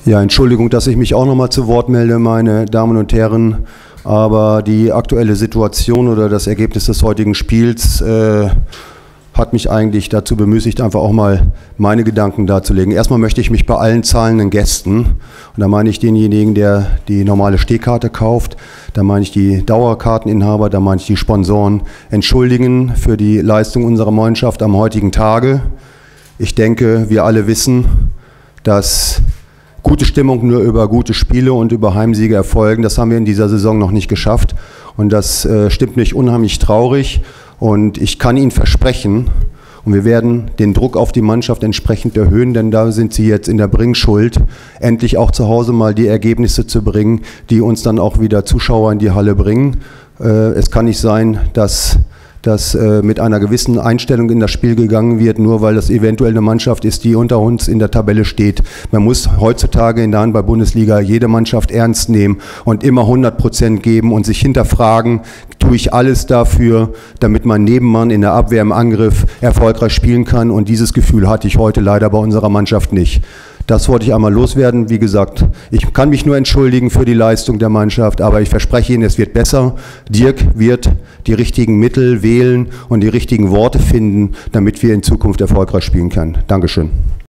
Ja, Entschuldigung, dass ich mich auch noch mal zu Wort melde, meine Damen und Herren, aber die aktuelle Situation oder das Ergebnis des heutigen Spiels hat mich eigentlich dazu bemüßigt, einfach auch mal meine Gedanken darzulegen. Erstmal möchte ich mich bei allen zahlenden Gästen, und da meine ich denjenigen, der die normale Stehkarte kauft, da meine ich die Dauerkarteninhaber, da meine ich die Sponsoren, entschuldigen für die Leistung unserer Mannschaft am heutigen Tage. Ich denke, wir alle wissen, dass gute Stimmung nur über gute Spiele und über Heimsiege erfolgen. Das haben wir in dieser Saison noch nicht geschafft und das stimmt mich unheimlich traurig und ich kann Ihnen versprechen, und wir werden den Druck auf die Mannschaft entsprechend erhöhen, denn da sind sie jetzt in der Bringschuld, endlich auch zu Hause mal die Ergebnisse zu bringen, die uns dann auch wieder Zuschauer in die Halle bringen. Es kann nicht sein, dass mit einer gewissen Einstellung in das Spiel gegangen wird, nur weil das eventuell eine Mannschaft ist, die unter uns in der Tabelle steht. Man muss heutzutage in der Handball-Bundesliga jede Mannschaft ernst nehmen und immer 100% geben und sich hinterfragen, tue ich alles dafür, damit mein Nebenmann in der Abwehr im Angriff erfolgreich spielen kann, und dieses Gefühl hatte ich heute leider bei unserer Mannschaft nicht. Das wollte ich einmal loswerden. Wie gesagt, ich kann mich nur entschuldigen für die Leistung der Mannschaft, aber ich verspreche Ihnen, es wird besser. Dirk wird die richtigen Mittel wählen und die richtigen Worte finden, damit wir in Zukunft erfolgreich spielen können. Dankeschön.